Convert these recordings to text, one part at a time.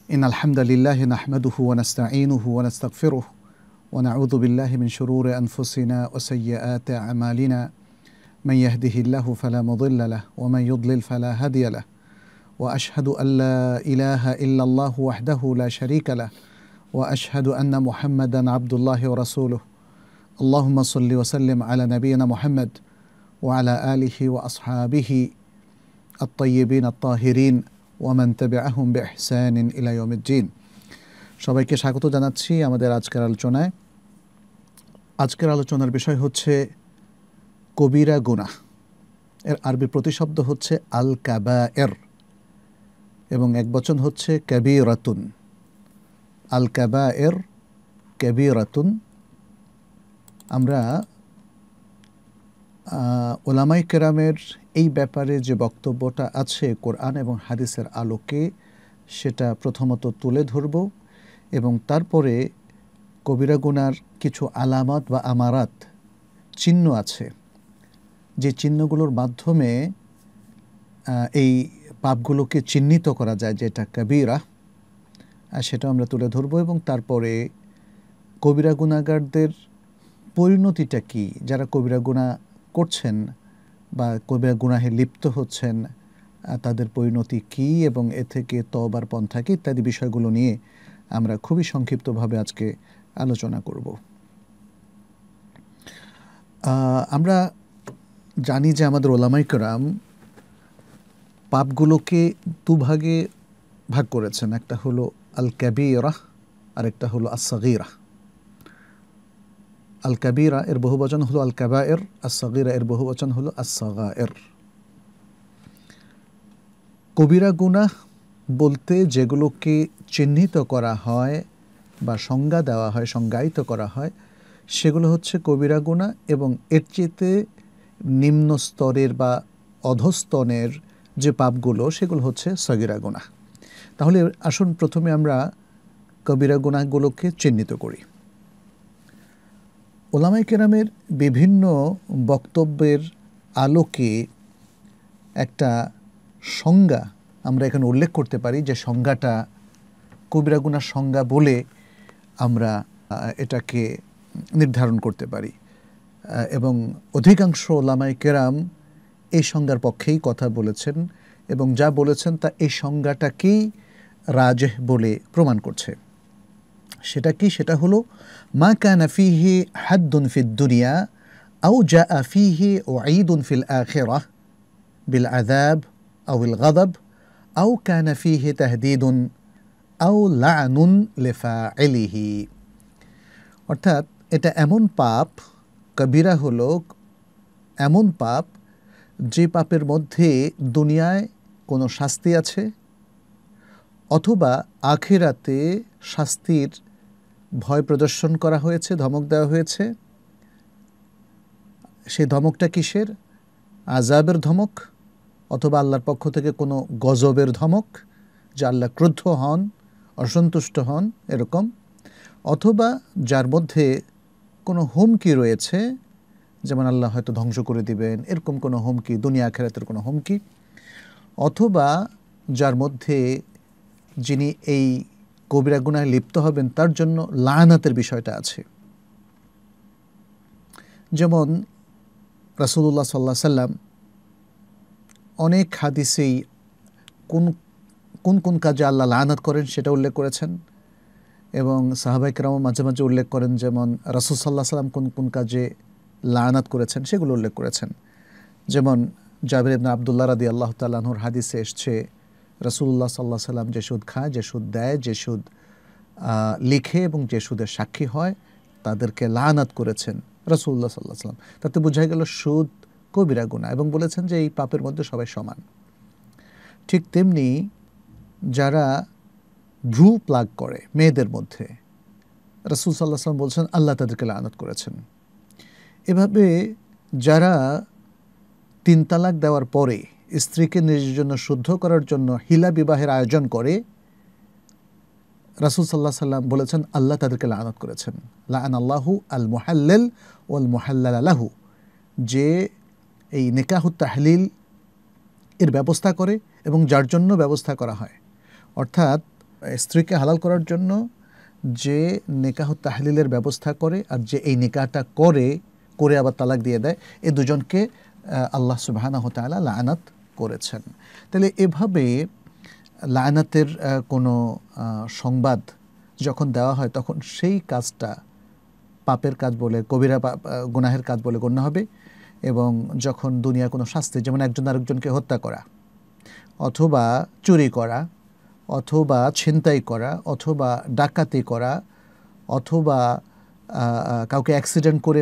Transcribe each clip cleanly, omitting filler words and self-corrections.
إن الحمد لله نحمده ونستعينه ونستغفره ونعوذ بالله من شرور أنفسنا وسيئات أعمالنا من يهده الله فلا مضل له ومن يضلل فلا هادي له وأشهد أن لا إله إلا الله وحده لا شريك له وأشهد أن محمدا عبد الله ورسوله اللهم صل وسلم على نبينا محمد وعلى آله وأصحابه الطيبين الطاهرين ওয়ামান তাবিআহুম বিইহসানিন ইলা ইয়াউমিদ্দিন। সবাইকে স্বাগত জানাচ্ছি আমাদের আজকের আলোচনায়। আজকের আলোচনার বিষয় হচ্ছে কবিরা গুনাহ। এর আরবি প্রতিশব্দ হচ্ছে আল কাবায়ের এবং একবচন হচ্ছে কাবীরাতুন। আল কাবায়ের কাবীরাতুন। আমরা উলামায়ে কেরামের এই ব্যাপারে যে বক্তব্যটা আছে কোরআন এবং হাদিসের আলোকে সেটা প্রথমত তুলে ধরব এবং তারপরে কবিরা গুনার কিছু আলামত বা আমারাত চিহ্ন আছে যে চিহ্নগুলোর মাধ্যমে এই পাপগুলোকে চিহ্নিত করা যায় যে এটা কবিরা, সেটা আমরা তুলে ধরব এবং তারপরে কবিরা গুনাহগারদের পরিণতিটা কি, যারা কবিরা গুনাহ করছেন বা কবিরা গুনাহে লিপ্ত হচ্ছেন তাদের পরিণতি কী এবং এ থেকে তওবার পন্থা কী ইত্যাদি বিষয়গুলো নিয়ে আমরা খুবই সংক্ষিপ্তভাবে আজকে আলোচনা করব। আমরা জানি যে আমাদের উলামায়ে কেরাম পাপগুলোকে দুভাগে ভাগ করেছেন, একটা হলো আল কাবীরা আর একটা হলো আস-সাগীরা। আল কাবীরা এর বহুবচন হলো আল কাবায়ের, আস-সাগীরা এর বহুবচন হলো আস-সাগায়ের। কবিরা গুনাহ বলতে যেগুলোকে চিহ্নিত করা হয় বা সংজ্ঞা দেওয়া হয়, সংজ্ঞায়িত করা হয়, সেগুলো হচ্ছে কবিরা গুনাহ এবং এর চেয়ে নিম্ন স্তরের বা অধস্তনের যে পাপগুলো সেগুলো হচ্ছে সগীরা গুনাহ। তাহলে আসুন প্রথমে আমরা কবিরা গুনাহগুলোকে চিহ্নিত করি। উলামায়ে কেরামের বিভিন্ন বক্তব্যের আলোকে একটা সংজ্ঞা আমরা এখানে উল্লেখ করতে পারি, যে সংজ্ঞাটা কবিরা গুনাহর সংজ্ঞা বলে আমরা এটাকে নির্ধারণ করতে পারি এবং অধিকাংশ উলামায়ে কেরাম এই সংজ্ঞার পক্ষেই কথা বলেছেন এবং যা বলেছেন তা এই সংজ্ঞাটাকেই রাজেহ বলে প্রমাণ করছে। সেটা কি? সেটা হলো মা কানা ফিহি হাদ্দুন ফিদ দুনিয়া আও জাআ ফিহি ওয়াঈদুন ফিল আখিরাহ বিল আযাব আও বিল গাযাব আও কানা ফিহি তাহদীদুন আও লা'নুন লিফাইলিহি। অর্থাৎ এটা এমন পাপ, কবিরা হলো এমন পাপ যে পাপের মধ্যে দুনিয়ায় কোনো শাস্তি আছে অথবা আখিরাতে শাস্তির ভয় প্রদর্শন করা হয়েছে, ধমক দেওয়া হয়েছে। সেই ধমকটা কিসের? আযাবের ধমক অথবা আল্লাহর পক্ষ থেকে কোনো গজবের ধমক, যে আল্লাহ ক্রুদ্ধ হন, অসন্তুষ্ট হন এরকম, অথবা যার মধ্যে কোনো হুমকি রয়েছে, যেমন আল্লাহ হয়তো ধ্বংস করে দিবেন এরকম কোনো হুমকি, দুনিয়া আখিরাতের কোনো হুমকি, অথবা যার মধ্যে যিনি এই কবিরা গুনাহে লিপ্ত হবেন তার জন্য লাআনাতের বিষয়টা আছে। যেমন রাসূলুল্লাহ সাল্লাল্লাহু আলাইহি সাল্লাম অনেক হাদিসেই কোন কোন কোন কাজে আল্লাহ লাআনাত করেন সেটা উল্লেখ করেছেন এবং সাহাবায়ে কেরাম মাঝে মাঝে উল্লেখ করেন, যেমন রাসূল সাল্লাল্লাহু আলাইহি সাল্লাম কোন কোন কাজে লাআনাত করেছেন সেগুলো উল্লেখ করেছেন। যেমন জাবির ইবনে আব্দুল্লাহ রাদিয়াল্লাহু তাআলা আনহুর হাদিসে এসছে রাসূলুল্লাহ সাল্লাল্লাহু আলাইহি সাল্লাম যে সুদ খায়, যে সুদ দেয়, যে সুদ লিখে এবং যে সুদের সাক্ষী হয় তাদেরকে লাআনাত করেছেন রাসূলুল্লাহ সাল্লাল্লাহু আলাইহি সাল্লাম। তাতে বোঝা গেল সুদ কবিরা গুনাহ এবং বলেছেন যে এই পাপের মধ্যে সবাই সমান। ঠিক তেমনি যারা ভ্রু প্লাগ করে মেয়েদের মধ্যে, রাসূল সাল্লাল্লাহু আলাইহি সাল্লাম বলছেন আল্লাহ তাদেরকে লাআনাত করেছেন। এভাবে যারা 3 তালাক দেওয়ার পরে স্ত্রীকে নিজের জন্য শুদ্ধ করার জন্য হিলা বিবাহের আয়োজন করে, রাসূল সাল্লাল্লাহু আলাইহি সাল্লাম বলেছেন আল্লাহ তাদেরকে লাআনাত করেছেন। লাআনাল্লাহু আল মুহাল্লিল ওয়াল মুহাল্লালা লাহু, যে এই নিকাহুত তাহলিল এর ব্যবস্থা করে এবং যার জন্য ব্যবস্থা করা হয়। অর্থাৎ স্ত্রীকে হালাল করার জন্য যে নিকাহ তাহলিলের ব্যবস্থা করে আর যে এই নিকাহটা করে আবার তালাক দিয়ে দেয়, এই দুজনকে আল্লাহ সুবহানাহু ওয়া তাআলা লাআনাত করেছেন। তাহলে এভাবে লাআনাতের কোনো সংবাদ যখন দেওয়া হয় তখন সেই কাজটা পাপের কাজ বলে, কবিরা গুনাহের কাজ বলে গণ্য হবে। এবং যখন দুনিয়ার কোনো শাস্তি, যেমন একজন আরেকজনকে হত্যা করা অথবা চুরি করা অথবা ছিনতাই করা অথবা ডাকাতি করা অথবা কাউকে অ্যাক্সিডেন্ট করে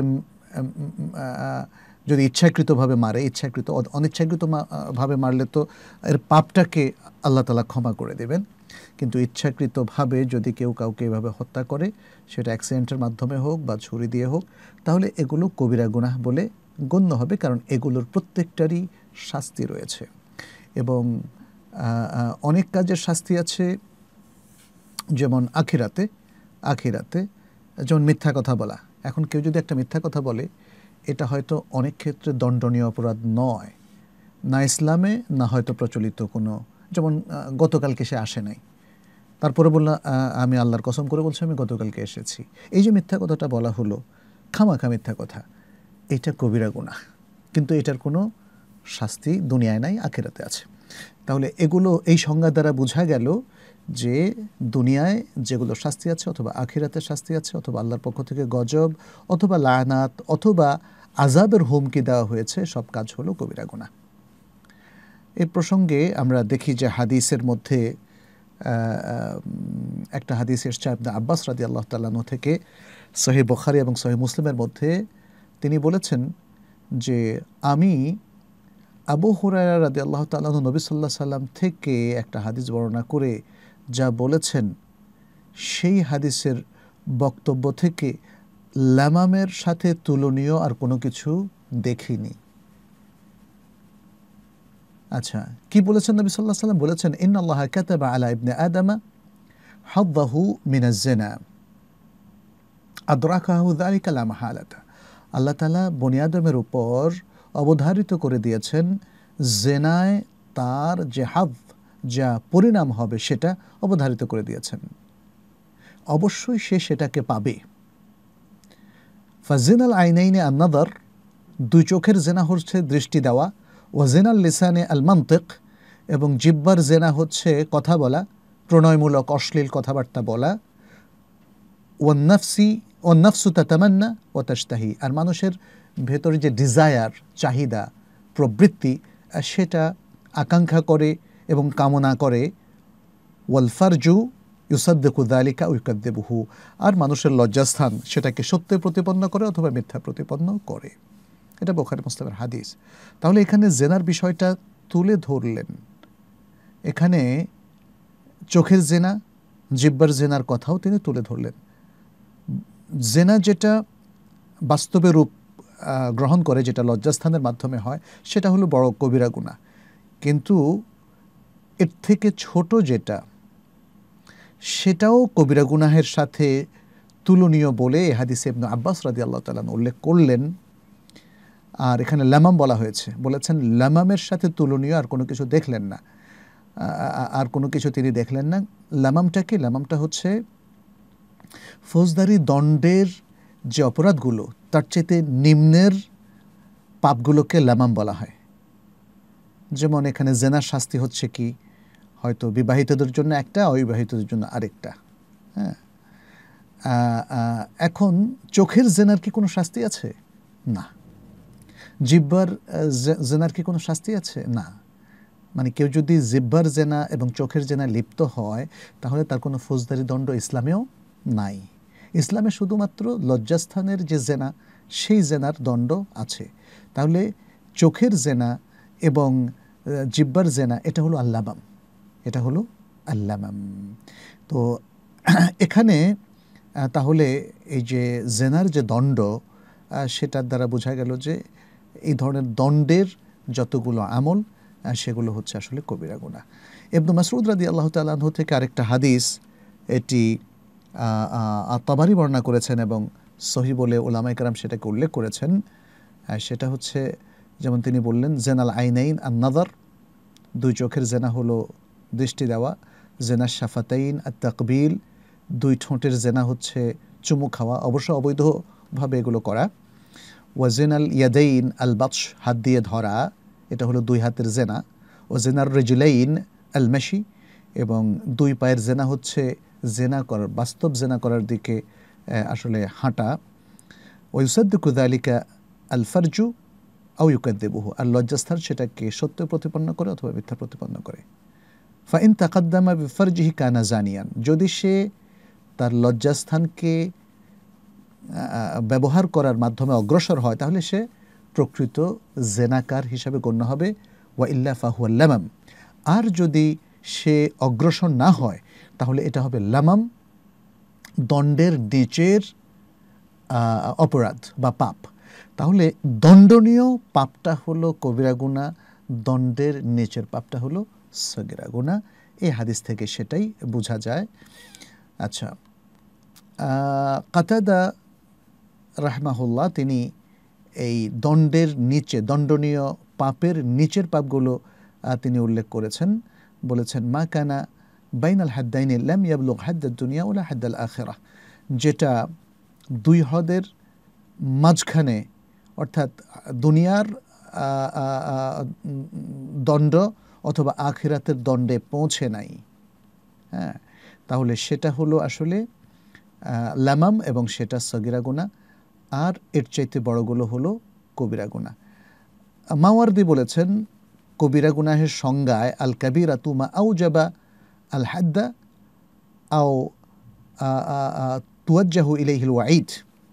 যদি ইচ্ছাকৃতভাবে মারে, অনিচ্ছাকৃত ভাবে মারলে তো এর পাপটাকে আল্লাহ তাআলা ক্ষমা করে দেবেন, কিন্তু ইচ্ছাকৃতভাবে যদি কেউ কাউকে এভাবে হত্যা করে, সেটা অ্যাক্সিডেন্টের মাধ্যমে হোক বা ছুরি দিয়ে হোক, তাহলে এগুলো কবিরা গুনাহ বলে গণ্য হবে, কারণ এগুলোর প্রত্যেকটারই শাস্তি রয়েছে। এবং অনেক কাজের শাস্তি আছে, যেমন আখিরাতে যেমন মিথ্যা কথা বলা। এখন কেউ যদি একটা মিথ্যা কথা বলে, এটা হয়তো অনেক ক্ষেত্রে দণ্ডনীয় অপরাধ নয়, না ইসলামে না হয়তো প্রচলিত কোনো, যেমন গতকালকে সে আসে নাই, তারপরে বললাম আমি আল্লাহর কসম করে বলছি আমি গতকালকে এসেছি। এই যে মিথ্যা কথাটা বলা হলো, খামাখা মিথ্যা কথা, এটা কবিরা গুনাহ, কিন্তু এটার কোনো শাস্তি দুনিয়ায় নাই, আখিরাতে আছে। তাহলে এই সংজ্ঞা দ্বারা বোঝা গেল যে দুনিয়ায় যেগুলো শাস্তি আছে অথবা আখিরাতে শাস্তি আছে, অথবা আল্লাহর পক্ষ থেকে গজব অথবা লানাত অথবা আযাবের হুমকি দেওয়া হয়েছে, সব কাজ হলো কবিরা গুনাহ। এই প্রসঙ্গে আমরা দেখি যে হাদিসের মধ্যে একটা হাদিস এসেছে ইবনে আব্বাস রাদিয়াল্লাহু তাআলা আনহু থেকে, সহিহ বুখারী এবং সহিহ মুসলিমের মধ্যে তিনি বলেছেন যে আমি আবু হুরায়রা রাদিয়াল্লাহু তাআলা আনহু নবী সাল্লাল্লাহু আলাইহি সাল্লাম থেকে একটা হাদিস বর্ণনা করে যা বলেছেন, সেই হাদিসের বক্তব্য থেকে লামামের সাথে তুলনীয় আর কোনো কিছু দেখিনি। আচ্ছা, কি বলেছেন নবী সাল্লাল্লাহু আলাইহি সাল্লাম? বলেছেন ইন্নাল্লাহা কাতাবা আলা ইবনে আদামা হাদ্দাহু মিনাজ জিনা আদরাকাহু যালিকা লা মাহালাতা। আল্লাহ তাআলা বনি আদমের উপর অবধারিত করে দিয়েছেন জেনায় তার যে হাদ, যা পরিণাম হবে সেটা অবধারিত করে দিয়েছেন, অবশ্যই সে সেটাকে পাবে। ফাজিনাল আইনাইনে আন-নাযার, দুই চোখের জেনা হচ্ছে দৃষ্টি দেওয়া, ওয়াজিনাল লিসানে আল মানতিক, এবং জিহ্বার জেনা হচ্ছে কথা বলা, প্রণয়মূলক অশ্লীল কথাবার্তা বলা, ওয়ান-নাফসু তাতামান্না ওয়া তাশতাহি, আর মানুষের ভেতরে যে ডিজায়ার, চাহিদা, প্রবৃত্তি, সেটা আকাঙ্ক্ষা করে এবং কামনা করে। ওয়াল ফারজু ইউসাদ্দিকু যালিকা ওয়া ইউকাযযিবুহু, আর মানুষের লজ্জাস্থান সেটাকে সত্য প্রতিপন্ন করে অথবা মিথ্যা প্রতিপন্ন করে। এটা বুখারী মুসলিমের হাদিস। তাহলে এখানে জেনার বিষয়টা তুলে ধরলেন। এখানে চোখের জেনা, জিহ্বার জেনার কথাও তিনি তুলে ধরলেন। জেনা যেটা বাস্তবে রূপ গ্রহণ করে, যেটা লজ্জাস্থানের মাধ্যমে হয়, সেটা হলো বড় কবিরা গুনাহ। কিন্তু এর থেকে ছোট যেটা, সেটাও কবিরা গুনাহের সাথে তুলনীয় বলে এই হাদিসে ইবনে আব্বাস রাদিয়াল্লাহু তাআলা উল্লেখ করলেন। আর এখানে লামাম বলা হয়েছে, বলেছেন লামামের সাথে তুলনীয় আর কোনো কিছু দেখলেন না, আর কোনো কিছু তিনি দেখলেন না। লামামটা কি? লামামটা হচ্ছে ফৌজদারি দণ্ডের যে অপরাধগুলো, তার চাইতে নিম্নের পাপগুলোকে লামাম বলা হয়। যেমন এখানে জেনার শাস্তি হচ্ছে কি, হয়তো বিবাহিতদের জন্য একটা, অবিবাহিতদের জন্য আরেকটা। হ্যাঁ, এখন চোখের জেনার কি কোনো শাস্তি আছে? না। জিহ্বার জেনার কি কোনো শাস্তি আছে? না। মানে কেউ যদি জিহ্বার জেনা এবং চোখের জেনা লিপ্ত হয়, তাহলে তার কোনো ফৌজদারি দণ্ড ইসলামেও নাই। ইসলামে শুধুমাত্র লজ্জাস্থানের যে জেনা, সেই জেনার দণ্ড আছে। তাহলে চোখের জেনা এবং জিহ্বার জেনা এটা হলো আল্লামাম, এটা হলো আল্লামাম। তো এখানে তাহলে এই যে জেনার যে দণ্ড, সেটার দ্বারা বোঝা গেল যে এই ধরনের দণ্ডের যতগুলো আমল, সেগুলো হচ্ছে আসলে কবিরা গুনাহ। ইবনে মাসউদ রাদিয়াল্লাহু তাআলা আনহু থেকে আরেকটা হাদিস, এটি আত-তাবারী বর্ণনা করেছেন এবং সহিহ বলে উলামায়ে কেরাম সেটাকে উল্লেখ করেছেন। সেটা হচ্ছে, যেমন তিনি বললেন, জেনাল আইনাইন আন-নাযার, দুই চোখের জেনা হলো দৃষ্টি দেওয়া, জেনা শাফাতাইন আত-তাকবিল, দুই ঠোঁটের জেনা হচ্ছে চুমু খাওয়া, অবশ্য অবৈধভাবে এগুলো করা। ওয়াজেনাল ইয়াদাইন আল বাতশ, হাত দিয়ে ধরা, এটা হলো দুই হাতের জেনা। ওয়াজেনার রিজলাইন আল মাশি, এবং দুই পায়ের জেনা হচ্ছে জেনা করার, বাস্তব জেনা করার দিকে আসলে হাঁটা। ওয়ুসাদ্দিকু যালিকা আল ফারজু আও ইউকাদ্দিবুহু, আর লজ্জাস্থান সেটাকে সত্য প্রতিপন্ন করে অথবা মিথ্যা প্রতিপন্ন করে। ফাইন তাকাদ্দামা বিফারজিহি কানা জানিয়ান, যদি সে তার লজ্জাস্থানকে ব্যবহার করার মাধ্যমে অগ্রসর হয় তাহলে সে প্রকৃত জেনাকার হিসাবে গণ্য হবে। ওয়া ইল্লা ফাহুয়া লামাম, আর যদি সে অগ্রসর না হয় তাহলে এটা হবে লামাম, দণ্ডের নিচের অপরাধ বা পাপ। তাহলে দণ্ডনীয় পাপটা হলো কবিরা গুনাহ, দণ্ডের নিচের পাপটা হলো সগীরা গুনাহ। এই হাদিস থেকে সেটাই বোঝা যায়। আচ্ছা, কাতাদা রাহমাহুল্লাহ তিনি এই দণ্ডের নিচে, দণ্ডনীয় পাপের নিচের পাপগুলো তিনি উল্লেখ করেছেন, বলেছেন মা কানা বাইনাল হাদ্দাইনি লাম ইয়াবলুগ হাদ্দাদ দুনিয়া ওয়ালা হাদ্দাল আখিরাহ, যেটা দুই হদের মাঝখানে, অর্থাৎ দুনিয়ার দণ্ড অথবা আখিরাতের দণ্ডে পৌঁছে নাই, হ্যাঁ, তাহলে সেটা হলো আসলে লামাম, এবং সেটা সগীরা গুনাহ। আর এর চাইতে বড়গুলো হলো কবিরা গুনাহ। মাওয়ারদি বলেছেন কবিরা গুনাহের সংজ্ঞায় আল কাবীরাতু মা আউজাবা আল হাদ্দা আও তুওয়াজ্জাহু ইলাইহিল ওয়াঈদ,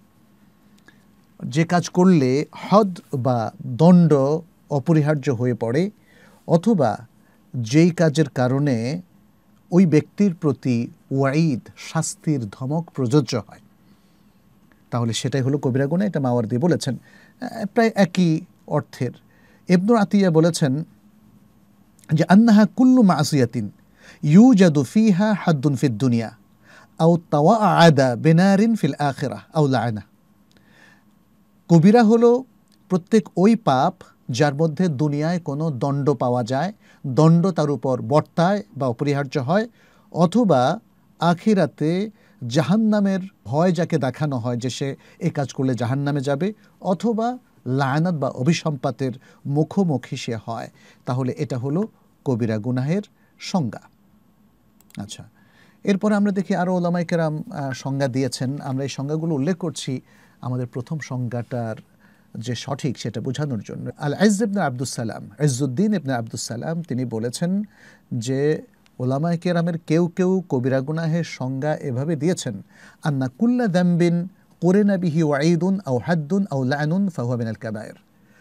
যে কাজ করলে হদ বা দণ্ড অপরিহার্য হয়ে পড়ে, অথবা যেই কাজের কারণে ওই ব্যক্তির প্রতি ওয়াঈদ, শাস্তির ধমক প্রযোজ্য হয়, তাহলে সেটাই হলো কবিরা গুনাহ। এটা মাওয়ারদি বলেছেন, প্রায় একই অর্থের। ইবনু আতিয়া বলেছেন যে আন্নাহা কুল্লু মাসিয়াতিন ইউজাদু ফিহা হাদ্দুন ফিদ দুনিয়া আও তাওয়াআদা বিনারিন ফিল আখিরাহ আও লাআনা, কবিরা হলো প্রত্যেক ওই পাপ যার মধ্যে দুনিয়ায় কোনো দণ্ড পাওয়া যায়, দণ্ড তার উপর বর্তায় বা অপরিহার্য হয়, অথবা আখিরাতে জাহান্নামের ভয় যাকে দেখানো হয় যে সে এই কাজ করলে জাহান্নামে যাবে, অথবা লায়নাত বা অভিসম্পাতের মুখোমুখি সে হয়, তাহলে এটা হলো কবিরা গুনাহের সংজ্ঞা। আচ্ছা, এরপরে আমরা দেখি আরও ওলামায়ে কেরাম সংজ্ঞা দিয়েছেন। আমরা এই সংজ্ঞাগুলো উল্লেখ করছি আমাদের প্রথম সংজ্ঞাটার যে সঠিক সেটা বোঝানোর জন্য। আল ইজ্জ ইবনে আব্দুস সালাম, ইজ্জুদ্দিন ইবনে আব্দুস সালাম, তিনি বলেছেন যে ওলামায়ে কেরামের কেউ কেউ কবিরা গুনাহের সংজ্ঞা এভাবে দিয়েছেন, আন্না কুল্লা যামবিন কুরিনা বিহি ওয়াঈদুন আও হাদ্দুন আও লা'নুন ফাহুয়া মিনাল কাবায়ের,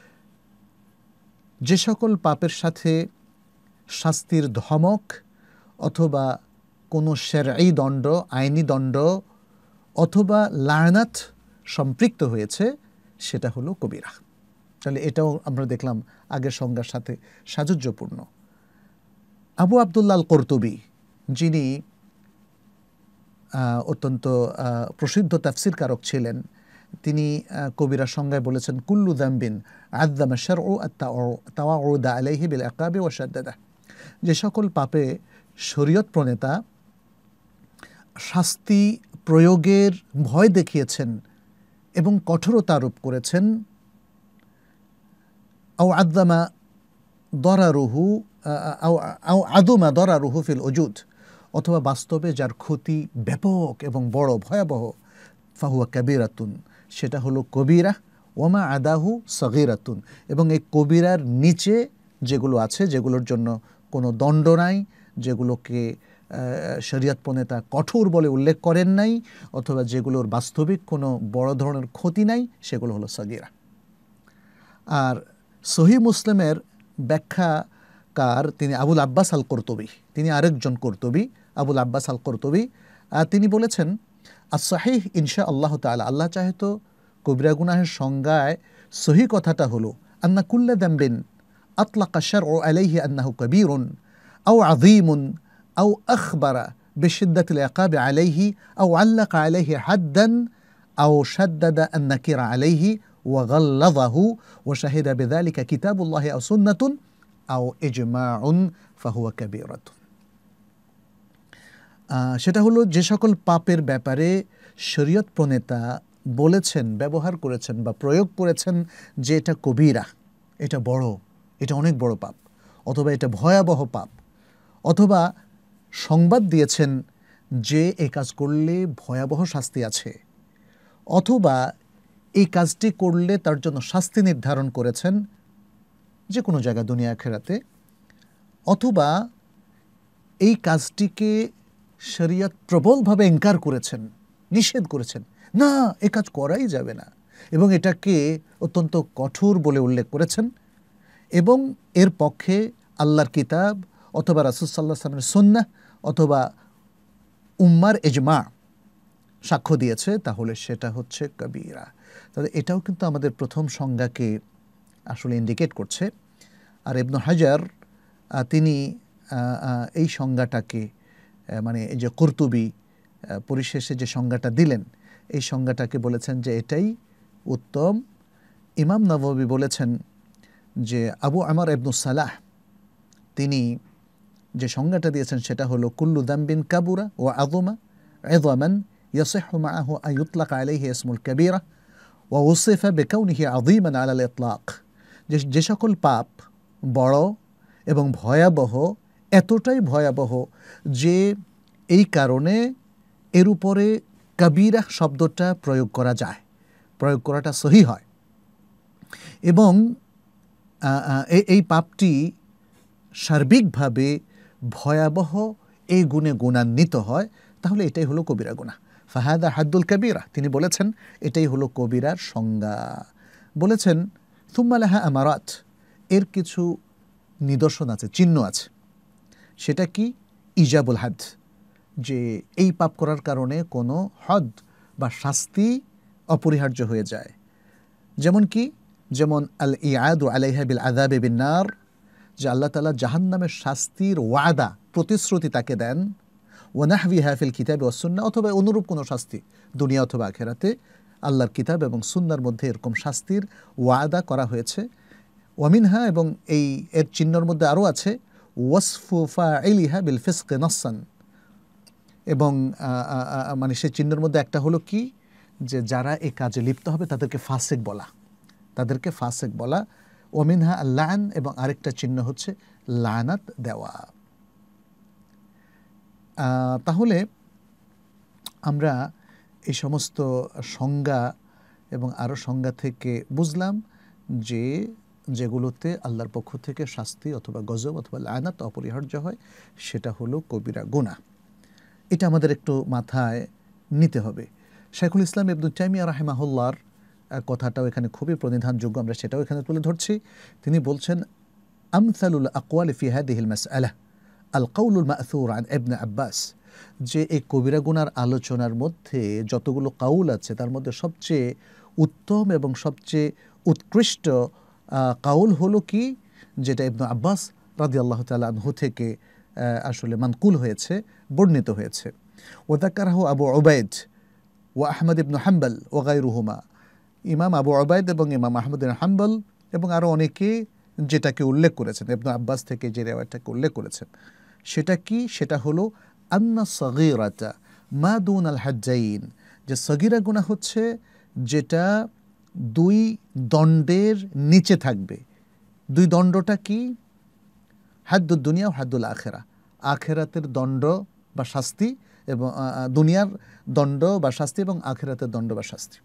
যে সকল পাপের সাথে শাস্তির ধমক অথবা কোনো শারঈ দণ্ড, আইনি দণ্ড অথবা লা'নাত সম্পৃক্ত হয়েছে সেটা হলো কবিরা। তাহলে এটাও আমরা দেখলাম আগের সংজ্ঞার সাথে সাযুজ্যপূর্ণ। আবু আবদুল্লাহ আল কুরতুবী, যিনি অত্যন্ত প্রসিদ্ধ তাফসীরকারক ছিলেন, তিনি কবিরা সংজ্ঞায় বলেছেন কুল্লু যামবিন আযযামা শারউ আত-তাওয়াউদা আলাইহি বিল ইকাবি ওয়া শাদ্দাদা, যে সকল পাপে শরীয়ত প্রণেতা শাস্তি প্রয়োগের ভয় দেখিয়েছেন এবং কঠোরতা আরোপ করেছেন, আও আযযামা দরারুহু আও আযুমা দরারুহু ফিল উজুদ, অথবা বাস্তবে যার ক্ষতি ব্যাপক এবং বড় ভয়াবহ, ফাহুয়া কাবীরাতুন, সেটা হলো কবিরা। ওমা আদাহু সগীরাতুন, এবং এই কবিরার নিচে যেগুলো আছে, যেগুলোর জন্য কোনো দণ্ড নাই, যেগুলোকে শরীয়ত প্রণেতা কঠোর বলে উল্লেখ করেন নাই, অথবা যেগুলোর বাস্তবিক কোনো বড় ধরনের ক্ষতি নাই, সেগুলো হলো সগীরা। আর সহিহ মুসলিমের ব্যাখ্যাকার তিনি আবুল আব্বাস আল কুরতুবী, তিনি আরেকজন কুরতুবী, আবুল আব্বাস আল কুরতুবী, তিনি বলেছেন as-sahih ইনশাআল্লাহ তাআলা, আল্লাহ চাহে তো কবিরা গুনাহের সংজ্ঞায় সহি কথাটা হলো আন্না কুল্লা যামবিন আতলাকা শারউ আলাইহি আন্নাহু কাবীরুন আও আযীমুন আও আখবারা বিশিদ্দাতিল ইকাবি আলাইহি আও আল্লাকা আলাইহি হাদ্দান আও শাদ্দাদা আন-নাকিরা আলাইহি ওয়া গাল্লাযাহু ওয়া শাহিদা বিযালিকা কিতাবুল্লাহি আও সুন্নাতুন আও ইজমাউন ফাহুয়া কাবীরাতুন। সেটা হলো যে সকল পাপের ব্যাপারে শরীয়ত প্রণেতা বলেছেন, ব্যবহার করেছেন বা প্রয়োগ করেছেন যে এটা কবিরা, এটা বড়, এটা অনেক বড় পাপ, অথবা এটা ভয়াবহ পাপ, অথবা সংবাদ দিয়েছেন যে এই কাজ করলে ভয়াবহ শাস্তি আছে, অথবা এই কাজটি করলে তার জন্য শাস্তি নির্ধারণ করেছেন যে কোনো জায়গা দুনিয়া আখিরাতে, অথবা এই কাজটিকে শরীয়ত প্রবলভাবে ইনকার করেছেন, নিষেধ করেছেন, না এ কাজ করাই যাবে না, এবং এটাকে অত্যন্ত কঠোর বলে উল্লেখ করেছেন, এবং এর পক্ষে আল্লাহর কিতাব অথবা রাসূল সাল্লাল্লাহু আলাইহি ওয়াসাল্লামের সুন্নাহ অথবা উম্মার ইজমা সাক্ষ্য দিয়েছে, তাহলে সেটা হচ্ছে কবিরা। তাহলে এটাও কিন্তু আমাদের প্রথম সংজ্ঞাকে আসলে ইন্ডিকেট করছে। আর ইবনে হাজার তিনি এই সংজ্ঞাটাকে মানে এই যে কুরতুবী পরিশেষে যে সংজ্ঞাটা দিলেন, এই সংজ্ঞাটাকে বলেছেন যে এটাই উত্তম। ইমাম নববী বলেছেন যে আবু আমর ইবনুস সালাহ তিনি যে সংজ্ঞাটা দিয়েছেন সেটা হলো কুল্লু দামবিন কাবুরা ও আযমা ইযমান ইয়াসিহু মাআহু আন ইউতলাক আলাইহি ইসমুল কাবীরা ওয়া উসিফা বিকাউনিহি আযীমান আলাল ইতলাক। যে সকল পাপ বড় এবং ভয়াবহ, এতটাই ভয়াবহ যে এই কারণে এর উপরে কবিরা শব্দটা প্রয়োগ করা যায়, প্রয়োগ করাটা সহি হয়, এবং এই পাপটি সার্বিকভাবে ভয়াবহ এই গুণে গুণান্বিত হয়, তাহলে এটাই হলো কবিরা গুনাহ। ফাহাদা হাদ্দুল কবিরা, তিনি বলেছেন এটাই হলো কবিরার সংজ্ঞা। বলেছেন থুম্মা লাহা আমারাত, এর কিছু নিদর্শন আছে, চিহ্ন আছে। সেটা কি? ইজাবুল হাদ, যে এই পাপ করার কারণে কোনো হদ বা শাস্তি অপরিহার্য হয়ে যায়। যেমন কি? যেমন আল ইয়াদু আলাইহা বিল আযাবি বিন নার, যে আল্লাহ তাআলা জাহান্নামের শাস্তির ওয়াদা, প্রতিশ্রুতি তাকে দেন। ওয়া নাহবিহা ফিল কিতাবি ওয়াস সুন্নাহ, অথবা অনুরূপ কোনো শাস্তি দুনিয়া অথবা আখিরাতে আল্লাহর কিতাব এবং সুন্নাহর মধ্যে এরকম শাস্তির ওয়াদা করা হয়েছে। ওয়ামিনহা, এবং এর চিহ্নর মধ্যে আরও আছে ওয়াসফু ফাইলিহা বিল ফিসক নাসসান, এবং মানে সেই চিহ্নের মধ্যে একটা হলো কি, যে যারা এই কাজে লিপ্ত হবে তাদেরকে ফাসিক বলা, তাদেরকে ফাসিক বলা। ওমিনহা আল্লান, এবং আরেকটা চিহ্ন হচ্ছে লানাত দেওয়া। তাহলে আমরা এই সমস্ত সংজ্ঞা এবং আরও সংজ্ঞা থেকে বুঝলাম যে যেগুলোতে আল্লাহর পক্ষ থেকে শাস্তি অথবা গজব অথবা লানাত অপরিহার্য হয় সেটা হলো কবিরা গুনাহ। এটা আমাদের একটু মাথায় নিতে হবে। শাইখুল ইসলাম ইবনে তাইমিয়া রাহিমাহুল্লাহর কথাটাও এখানে খুবই প্রণিধানযোগ্য, আমরা সেটাও এখানে তুলে ধরছি। তিনি বলছেন আমসালুল আকওয়ালি ফি হাদিহিল মাসআলা আল কাউলুল মা'থুর আন ইবনে আব্বাস, যে এই কবিরা গুনার আলোচনার মধ্যে যতগুলো কাউল আছে তার মধ্যে সবচেয়ে উত্তম এবং সবচেয়ে উৎকৃষ্ট কাউল হলো কি, যেটা ইবনে আব্বাস রাদিয়াল্লাহু তাআলা আনহু থেকে আসলে মানকুল হয়েছে, বর্ণিত হয়েছে। ওয়াযাকারাহু আবু উবাইদ ওয়া আহমদ ইবনে হাম্বল ওয়া গায়রুহুমা, ইমাম আবু উবাইদ এবং ইমাম আহমদ ইবনে হাম্বল এবং আরও অনেকে যেটাকে উল্লেখ করেছেন, ইবনে আব্বাস থেকে যে রিওয়ায়াতটাকে উল্লেখ করেছেন, সেটা কি? সেটা হলো আন্না সগীরাতা মা দুনাল হাজ্জাইন, যে সগীরা গুনাহ হচ্ছে যেটা দুই দণ্ডের নিচে থাকবে। দুই দণ্ডটা কি? হাদ্দুদ দুনিয়া ও হাদ্দুল আখিরা, আখিরাতের দণ্ড বা শাস্তি, এবং দুনিয়ার দণ্ড বা শাস্তি এবং আখিরাতের দণ্ড বা শাস্তি।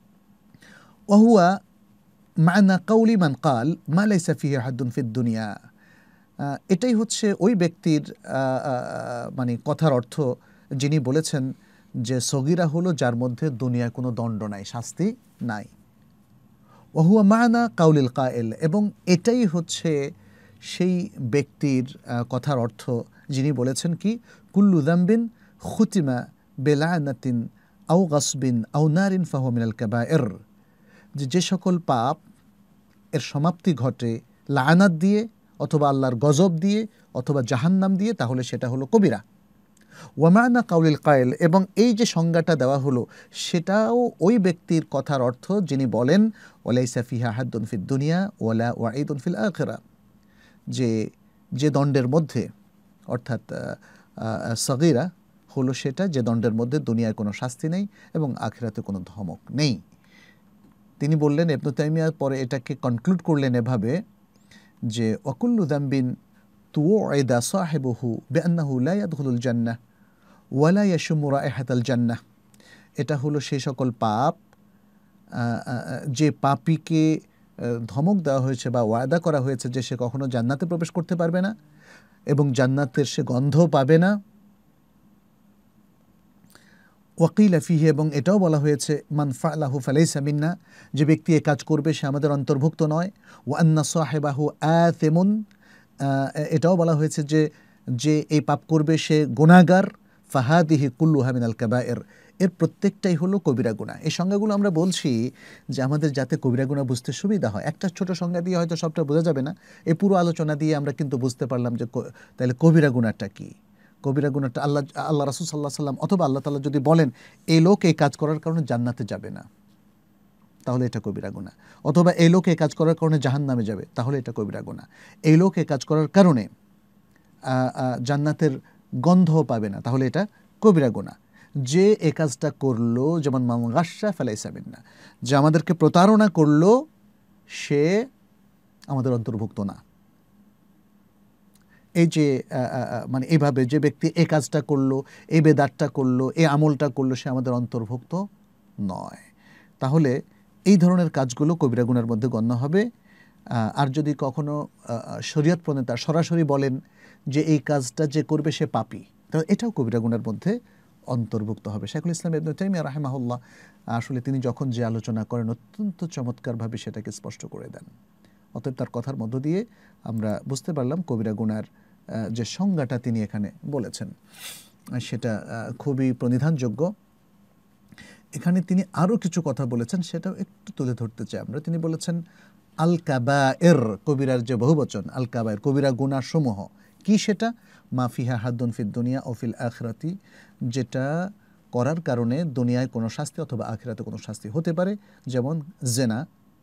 ওহুয়া মা'না কাউলি মান কাল মা লাইসা ফিহি হাদ্দুন ফিদ দুনিয়া, এটাই হচ্ছে ওই ব্যক্তির মানে কথার অর্থ যিনি বলেছেন যে সগীরা হলো যার মধ্যে দুনিয়ায় কোনো দণ্ড নাই, শাস্তি নাই। ওহুয়া মা'না কাউলিল কায়েল, এবং এটাই হচ্ছে সেই ব্যক্তির কথার অর্থ যিনি বলেছেন কি, কুল্লু যামবিন খুতিমা বেলানাতিন আও গাসবিন আও নারিন ফাহুয়া মিনাল কাবায়ের, যে সকল পাপ এর সমাপ্তি ঘটে লানাত দিয়ে অথবা আল্লাহর গজব দিয়ে অথবা জাহান্নাম দিয়ে, তাহলে সেটা হলো কবিরা। ওয়া মা'না কাউলিল কায়েল, এবং এই যে সংজ্ঞাটা দেওয়া হলো সেটাও ওই ব্যক্তির কথার অর্থ যিনি বলেন ওয়ালাইসা ফিহা হাদ্দুন ফিদ দুনিয়া ওয়ালা ওয়াঈদুন ফিল আখিরা, যে দণ্ডের মধ্যে অর্থাৎ সগীরা হলো সেটা যে দণ্ডের মধ্যে দুনিয়ায় কোনো শাস্তি নেই এবং আখিরাতে কোনো ধমক নেই। তিনি বললেন, ইবনে তাইমিয়া পরে এটাকে কনক্লুড করলেন এভাবে যে ওয়াকুল্লু যামবিন তুউইদা সাহিবুহু বিআন্নাহু লা ইয়াদখুলুল জান্নাহ ওয়া লা ইয়াশুম্মু রাইহাতাল জান্নাহ, এটা হলো সেই সকল পাপ যে পাপীকে ধমক দেওয়া হয়েছে বা ওয়াদা করা হয়েছে যে সে কখনো জান্নাতে প্রবেশ করতে পারবে না এবং জান্নাতের সে গন্ধ পাবে না। ওয়াকিলা ফিহি, এবং এটাও বলা হয়েছে মান ফালাহু ফালাইসা মিন্না, যে ব্যক্তি এ কাজ করবে সে আমাদের অন্তর্ভুক্ত নয়। ওয়া আন্না সাহিবাহু আতিমুন, এটাও বলা হয়েছে যে যে এই পাপ করবে সে গুনাহগার। ফাহাদিহি কুল্লুহা মিনাল কাবায়ের, এর প্রত্যেকটাই হলো কবিরা গুনাহ। এই সংজ্ঞাগুলো আমরা বলছি যে আমাদের যাতে কবিরা গুনাহ বুঝতে সুবিধা হয়। একটা ছোট সংজ্ঞা দিয়ে হয়তো সবটা বোঝা যাবে না, এই পুরো আলোচনা দিয়ে আমরা কিন্তু বুঝতে পারলাম যে তাহলে কবিরা গুনাহটা কী। কবিরা গুনাহটা আল্লাহ রাসূল সাল্লাল্লাহু আলাইহি ওয়াসাল্লাম অথবা আল্লাহ তাআলা যদি বলেন এই লোক এই কাজ করার কারণে জান্নাতে যাবে না, তাহলে এটা কবিরা গুনাহ। অথবা এই লোক এই কাজ করার কারণে জাহান্নামে যাবে, তাহলে এটা কবিরা গুনাহ। এই লোক এই কাজ করার কারণে জান্নাতের গন্ধও পাবে না, তাহলে এটা কবিরা গুনাহ। যে এ কাজটা করলো, যেমন মান গাশশা ফালাইসা মিন্না, যে আমাদেরকে প্রতারণা করলো সে আমাদের অন্তর্ভুক্ত না। এই যে মানে এইভাবে যে ব্যক্তি এই কাজটা করলো, এই বেদাতটা করলো, এই আমলটা করলো, সে আমাদের অন্তর্ভুক্ত নয়। তাহলে এই ধরনের কাজগুলো কবিরা গুনাহের মধ্যে গণ্য হবে। আর যদি কখনো শরীয়ত প্রণেতা সরাসরি বলেন যে এই কাজটা যে করবে সে পাপী, তাহলে এটাও কবিরা গুনাহের মধ্যে অন্তর্ভুক্ত হবে। শাইখুল ইসলাম ইবনে তাইমিয়া রাহিমাহুল্লাহ আসলে তিনি যখন যে আলোচনা করেন অত্যন্ত চমৎকারভাবে সেটাকে স্পষ্ট করে দেন। অতএব তার কথার মধ্য দিয়ে আমরা বুঝতে পারলাম কবিরা গুনার যে সংজ্ঞাটা তিনি এখানে বলেছেন সেটা খুবই প্রণিধানযোগ্য। এখানে তিনি আরও কিছু কথা বলেছেন, সেটাও একটু তুলে ধরতে চাই আমরা। তিনি বলেছেন আল কাবায়ের, কবিরার যে বহুবচন, আল কাবায়ের কবিরা গুনাহ সমূহ কি সেটা, মা ফিহা হাদ্দুন ফিদ দুনিয়া ও ফিল আখিরাতি, যেটা করার কারণে দুনিয়ায় কোনো শাস্তি অথবা আখিরাতে কোনো শাস্তি হতে পারে, যেমন জেনা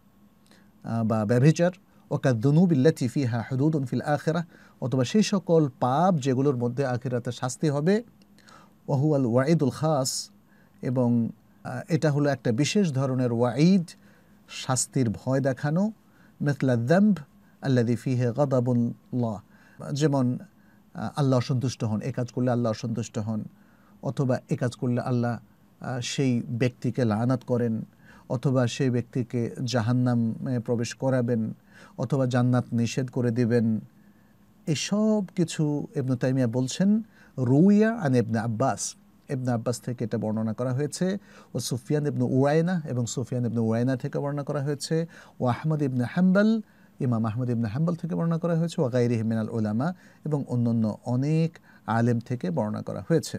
বা ব্যভিচার, ওয়াকাদ্দুনুবিল্লাতি ফিহা হুদুদুন ফিল আখিরাহ, অথবা সেই সকল পাপ যেগুলোর মধ্যে আখিরাতে শাস্তি হবে। ওয়াহুয়াল ওয়াঈদুল খাস, এবং এটা হলো একটা বিশেষ ধরনের ওয়াঈদ, শাস্তির ভয় দেখানো। মিথলা যামব আল্লাযী ফিহি গাদাবুল্লাহ, যেমন আল্লাহ অসন্তুষ্ট হন, এ কাজ করলে আল্লাহ অসন্তুষ্ট হন, অথবা এ কাজ করলে আল্লাহ সেই ব্যক্তিকে লাআনাত করেন, অথবা সেই ব্যক্তিকে জাহান্নামে প্রবেশ করাবেন, অথবা জান্নাত নিষেধ করে দিবেন। এসব কিছু ইবনে তাইমিয়া বলছেন রুইয়া আন ইবনে আব্বাস, ইবনে আব্বাস থেকে এটা বর্ণনা করা হয়েছে, ও সুফিয়ান ইবনে উয়াইনা, এবং সুফিয়ান ইবনে উয়াইনা থেকে বর্ণনা করা হয়েছে, ও আহমদ ইবনে হাম্বল, ইমাম আহমদ ইবনে হাম্বল থেকে বর্ণনা করা হয়েছে, ও গায়রিহি মিনাল উলামা, এবং অন্যান্য অনেক আলেম থেকে বর্ণনা করা হয়েছে।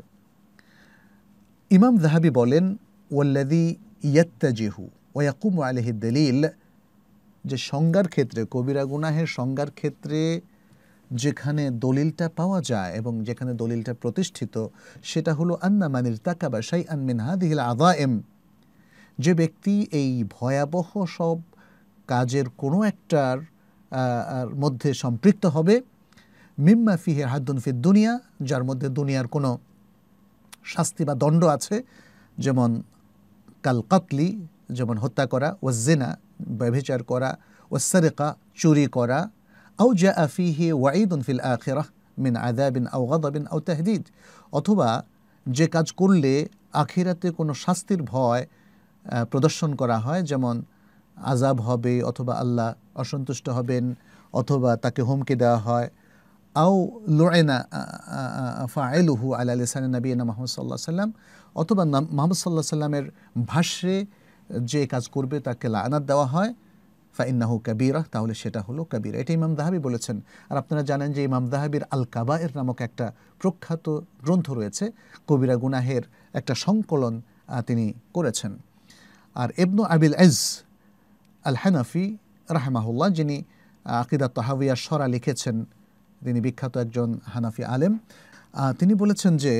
ইমাম যাহাবী বলেন ওয়াল্লাযী ইয়াত্তাজিহু ওয়া ইয়াকুমু আলাইহি দলিল, যে সংজ্ঞার ক্ষেত্রে, কবিরা গুনাহের সংজ্ঞার ক্ষেত্রে যেখানে দলিলটা পাওয়া যায় এবং যেখানে দলিলটা প্রতিষ্ঠিত, সেটা হলো আন্না মান ইরতাকাবা শাইআন মিন হাযিহিল আযাইম, যে ব্যক্তি এই ভয়াবহ সব কাজের কোনো একটার মধ্যে সম্পৃক্ত হবে, মিম্মা ফিহি হাদ্দুন ফিদ দুনিয়া, যার মধ্যে দুনিয়ার কোনো শাস্তি বা দণ্ড আছে, যেমন কাল কাতলি, যেমন হত্যা করা, ওয়াজ্জিনা ব্যভিচার করা, ওয়াসসারিকা চুরি করা, আও জাআ ফিহি ওয়াঈদুন ফিল আখিরাহ মিন আযাবিন আও গাদাবিন আও তাহদীদ, অথবা যে কাজ করলে আখিরাতে কোনো শাস্তির ভয় প্রদর্শন করা হয়, যেমন আযাব হবে, অথবা আল্লাহ অসন্তুষ্ট হবেন, অথবা তাকে হুমকি দেওয়া হয়, আও লুইনা ফাইলুহু আলা লিসানি নবিয়িনা মুহাম্মদ সাল্লাল্লাহু আলাইহি ওয়াসাল্লাম, অথবা মুহাম্মদ সাল্লাল্লাহু আলাইহি ওয়াসাল্লামের ভাষ্যে যে কাজ করবে তাকে লাআনাত দেওয়া হয়, ফাইন্নাহু কাবীরা, তাহলে সেটা হলো কাবীরা। এটা ইমাম যাহাবী বলেছেন। আর আপনারা জানেন যে ইমাম যাহাবীর আল কাবায়ের নামক একটা প্রখ্যাত গ্রন্থ রয়েছে, কবিরা গুনাহের একটা সংকলন তিনি করেছেন। আর ইবনু আবিল ইজ আল হানাফি রাহিমাহুল্লাহ, যিনি আকিদাত তাহাউইয়ার শরা লিখেছেন, তিনি বিখ্যাত একজন হানাফি আলেম, তিনি বলেছেন যে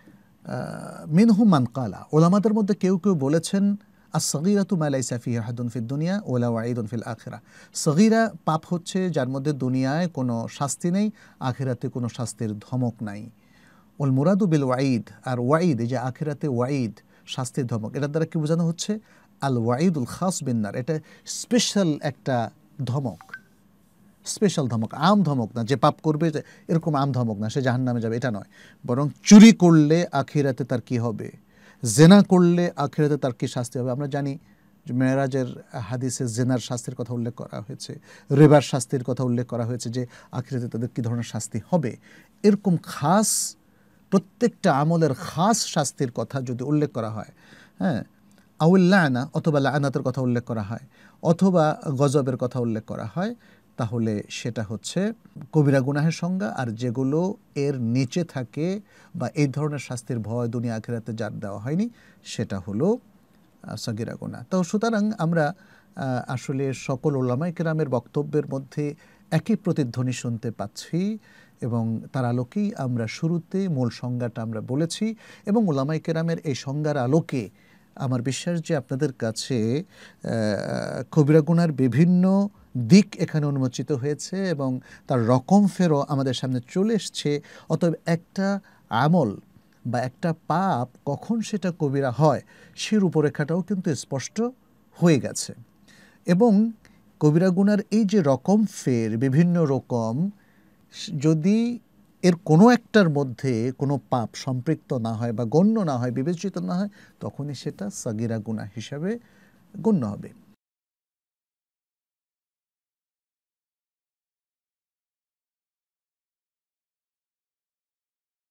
মিনহুম মান কালা, ওলামাদের মধ্যে কেউ কেউ বলেছেন আস-সগীরাতু মা লাইসা ফিহি হাদুন ফিদ দুনিয়া ওয়ালা ওয়াঈদুন ফিল আখিরাহ, সগীরা পাপ হচ্ছে যার মধ্যে দুনিয়ায় কোনো শাস্তি নেই, আখিরাতে কোনো শাস্তির ধমক নাই। ওল মুরাদু বিল ওয়াঈদ, আর ওয়াঈদ, এই যে আখিরাতে ওয়াঈদ শাস্তির ধমক, এটার দ্বারা কি বোঝানো হচ্ছে? আল ওয়াঈদুল খাস বিন্নার, এটা স্পেশাল একটা ধমক, স্পেশাল ধমক, আম ধমক না, যে পাপ করবে এরকম আম ধমক না, সে জাহান্নামে যাবে এটা নয়, বরং চুরি করলে আখিরাতে তার কি হবে, জেনা করলে আখিরাতে তার কি শাস্তি হবে। আমরা জানি যে মেরাজের হাদিসে জেনার শাস্তির কথা উল্লেখ করা হয়েছে, রেবার শাস্তির কথা উল্লেখ করা হয়েছে, যে আখিরাতে তাদের কী ধরনের শাস্তি হবে। এরকম খাস প্রত্যেকটা আমলের খাস শাস্তির কথা যদি উল্লেখ করা হয়, হ্যাঁ, আউল লানা, অথবা লানাতের কথা উল্লেখ করা হয়, অথবা গজবের কথা উল্লেখ করা হয়, তাহলে সেটা হচ্ছে কবিরা গুনাহের সংজ্ঞা। আর যেগুলো এর নিচে থাকে বা এই ধরনের শাস্তির ভয় দুনিয়া আখিরাতে যার দেওয়া হয়নি, সেটা হলো সাগিরা গুনাহ। তো সুতরাং আমরা আসলে সকল উলামায়ে কেরামের বক্তব্যের মধ্যে একই প্রতিধ্বনি শুনতে পাচ্ছি, এবং তার আলোকেই আমরা শুরুতে মূল সংজ্ঞাটা আমরা বলেছি, এবং উলামায়ে কেরামের এই সংজ্ঞার আলোকে আমার বিশ্বাস যে আপনাদের কাছে কবিরা গুনাহর বিভিন্ন দিক এখানে উন্মোচিত হয়েছে এবং তার রকম ফেরও আমাদের সামনে চলে এসছে। অতএব একটা আমল বা একটা পাপ কখন সেটা কবিরা হয় সে রূপরেখাটাও কিন্তু স্পষ্ট হয়ে গেছে। এবং কবিরা গুনার এই যে রকম ফের বিভিন্ন রকম, যদি এর কোনো একটার মধ্যে কোনো পাপ সম্পৃক্ত না হয় বা গণ্য না হয়, বিবেচিত না হয়, তখনই সেটা সাগিরা গুনাহ হিসাবে গণ্য হবে।